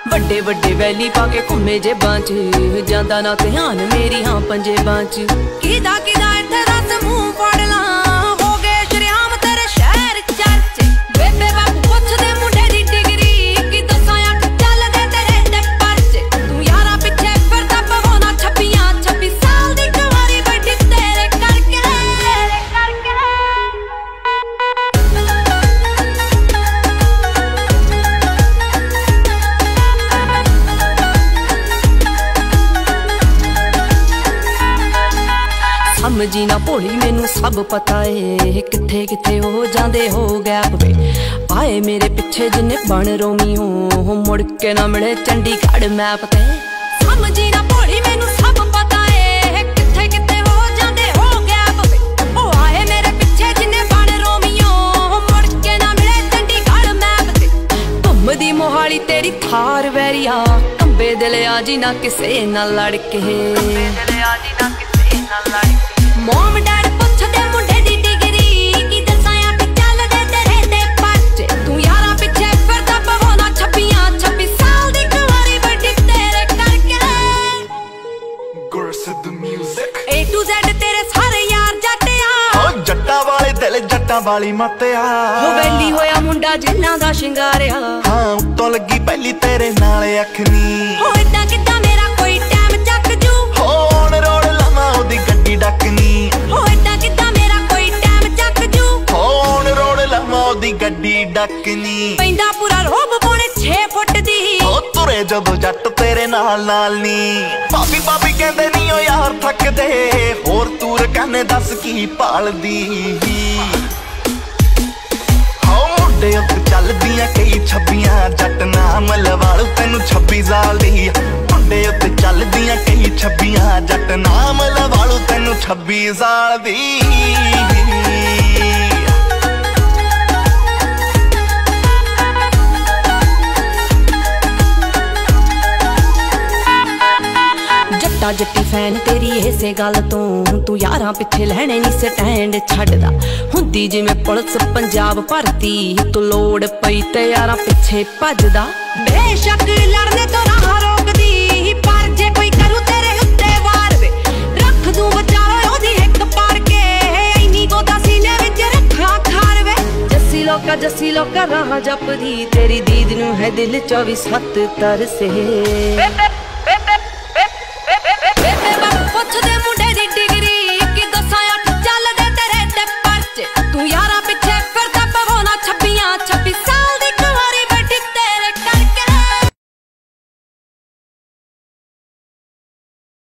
ਵੱਡੇ ਵੱਡੇ ਵੈਲੀ ਪਾ ਕੇ ਘੁੰਮੇ ਜੇਬਾਂ 'ਚ ਜਾਂਦਾ ਨਾ ਧਿਆਨ ਮੇਰੀ ਹਾਂ ਪੰਜੇਬਾਂ 'ਚ ਕਿਦਾ ਇੱਥੇ ਰਸ ਮੂੰਹ ਫੜ ਲਾਂ ਹੋ ਗਏ ਸ਼ਰਿਆਮ ਤੇਰੇ ਸ਼ਹਿਰ ਚਰਚੇ ਬੇਬੇ ਬਾਪੂ ਪੁੱਛਦੇ ਮੁੰਡੇ ਦੀ ਡਿਗਰੀ ਕੀ ਦੱਸਾਂ ਅੱਖ ਚੱਲਦੇ ਤੇਰੇ ਤੇ ਪਰਚੇ ਤੂੰ ਯਾਰਾਂ ਪਿੱਛੇ ਫਿਰਦਾ ਪਵਾਉਣਾ 26 ਸਾਲ ਦੀ ਕੁਆਰੀ ਬੈਠੀ ਤੇਰੇ ਕਰਕੇ ਸਮਝੀ ਨਾ ਭੋਲੀ ਮੈਨੂੰ ਸਭ ਪਤਾ ਏ ਕਿੱਥੇ ਕਿੱਥੇ ਹੋ ਜਾਂਦੇ ਹੋ ਗੈਪ ਵੇ ਆਏ ਮੇਰੇ ਪਿੱਛੇ ਜਿੰਨੇ ਬਣ ਰੋਮੀਓ ਮੁੜ ਕੇ ਨਾ ਮਿਲੇ ਚੰਡੀਗੜ੍ਹ ਮੈਪ ਤੇ ਸਮਝੀ ਨਾ ਭੋਲੀ ਮੈਨੂੰ ਸਭ ਪਤਾ ਏ ਕਿੱਥੇ ਕਿੱਥੇ ਹੋ ਜਾਂਦੇ ਹੋ ਗੈਪ ਵੇ ਉਹ ਆਏ ਮੇਰੇ ਪਿੱਛੇ ਜਿੰਨੇ ਬਣ ਰੋਮੀਓ ਮੁੜ ਕੇ ਨਾ ਮਿਲੇ ਚੰਡੀਗੜ੍ਹ ਮੈਪ ਤੇ ਘੁੰਮਦੀ ਮੋਹਾਲੀ ਤੇਰੀ ਥਾਰ ਵੈਰੀਆ ਕੰਬੇ ਦਿਲ ਆ ਜੀ ਨਾ ਕਿਸੇ ਨਾਲ ਲੜ ਕੇ ਮੋਮ ਡੈਡ ਪੁੱਛਦੇ ਮੁੰਡੇ ਦੀ ਡਿਗਰੀ ਕੀ ਦੱਸਾਂ ਅੱਖ ਚੱਲਦੇ ਤੇਰੇ ਤੇ ਪਰਚੇ ਤੂੰ ਯਾਰਾਂ ਪਿੱਛੇ ਫਿਰਦਾ ਪਵਾਉਣਾ 26 ਸਾਲ ਦੀ ਕੁਆਰੀ ਬੈਠੀ ਤੇਰੇ ਕਰਕੇ Gursidh music A to Z ਤੇਰੇ ਸਾਰੇ ਯਾਰ ਜੱਟਿਆ ਓ ਜੱਟਾਂ ਵਾਲੇ ਦਿਲ ਜੱਟਾਂ ਵਾਲੀ ਮੱਤਿਆ ਹੋ ਵੈਲੀ ਹੋਇਆ ਮੁੰਡਾ ਜਿੰਨਾਂ ਦਾ ਸ਼ਿੰਗਾਰਿਆ ਹਾਂ ਉੱਤੋਂ ਲੱਗੀ ਪਹਿਲੀ ਤੇਰੇ ਨਾਲ ਅੱਖ ਨੀ ਹੋ ਏਦਾਂ ਕਿੱਦਾਂ ਮੇਰਾ ਕੋਈ ਟਾਈਮ ਚੱਕ ਜੂ ਹੋਣ ਰੋੜ ਲਵਾਂ ਉਹਦੀ ਗੱਡੀ ਡੱਕਨੀ ਹੋ ਏਦਾਂ ਕਿੱਦਾਂ ਮੇਰਾ ਕੋਈ ਟਾਈਮ ਚੱਕ ਜੂ ਹੋਣ ਰੋੜ ਲਵਾਂ ਉਹਦੀ ਗੱਡੀ ਡੱਕਨੀ ਪੈਂਦਾ ਪੂਰਾ ਰੋਬ ਪੌਣੇ 6 ਫੁੱਟ ਦੀ ਉਹ ਤੁਰੇ ਜਦੋਂ ਜੱਟ ਤੇਰੇ ਨਾਲ ਨੀ ਭਾਬੀ ਕਹਿੰਦੇ ਨੀ ਓ ਯਾਰ ਥੱਕਦੇ ਹੋਰ ਤੂਰ ਕਾਨੇ ਦੱਸ ਕੀ ਭਾਲਦੀ ਹੋ ਮੁੰਡੇ ਉੱਤੇ ਚੱਲਦੀਆਂ ਕਈ ਛੱਬੀਆਂ ਜੱਟ ਨਾਮ ਲਵਾਲੂ ਤੈਨੂੰ 26 ਸਾਲ ਦੀ ਮੁੰਡੇ ਉੱਤੇ ਚੱਲਦੀਆਂ ਕਈ ਛੱਬੀਆਂ ਜੱਟ ਨਾਮ ਲਵਾਲੂ ਤੈਨੂੰ 26 ਸਾਲ ਦੀ ਜੱਟਾ ਜੱਟੀ ਫੈਨ ਤੇਰੀ ਇਸੇ ਗੱਲ ਤੋਂ ਤੂੰ ਯਾਰਾਂ ਪਿੱਛੇ ਲੈਣੇ ਨਹੀਂ ਸਟੈਂਡ ਛੱਡਦਾ ਹੁੰਦੀ ਜਿਵੇਂ ਪੁਲਿਸ ਪੰਜਾਬ ਭਰਤੀ ਤੂੰ ਲੋੜ ਪਈ ਤੇ ਯਾਰਾਂ ਪਿੱਛੇ ਭੱਜਦਾ ਬੇਸ਼ੱਕ ਲੜਨੇ ਤੋਂ ਰਾਹ ਰੋਕਦੀ ਪਰ ਜੇ ਕੋਈ ਕਰੂ ਤੇਰੇ ਉੱਤੇ ਵਾਰ ਵੇ ਰੱਖ ਦੂੰ ਵਿਚਾਰੋ ਉਹਦੀ ਇੱਕ ਪਾੜ ਕੇ ਇੰਨੀ ਗੋਦਾ ਸੀਨੇ ਵਿੱਚ ਰੱਖਾਂ ਖਾਰ ਵੇ ਜੱਸੀ ਲੋਕਾ ਰਾਹ ਜਪਦੀ ਤੇਰੀ ਦੀਦ ਨੂੰ ਹੈ ਦਿਲ 24/7 ਤਰਸੇ